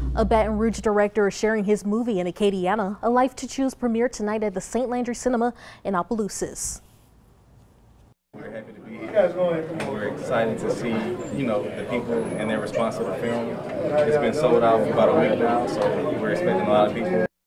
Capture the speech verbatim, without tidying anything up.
A Baton Rouge director is sharing his movie in Acadiana. A Life to Choose premiered tonight at the Saint Landry Cinema in Opelousas. We're happy to be here. We're excited to see, you know, the people and their response to the film. It's been sold out for about a week now, so we're expecting a lot of people.